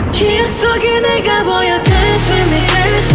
기억 속에 내가 보여 Dance with me, dance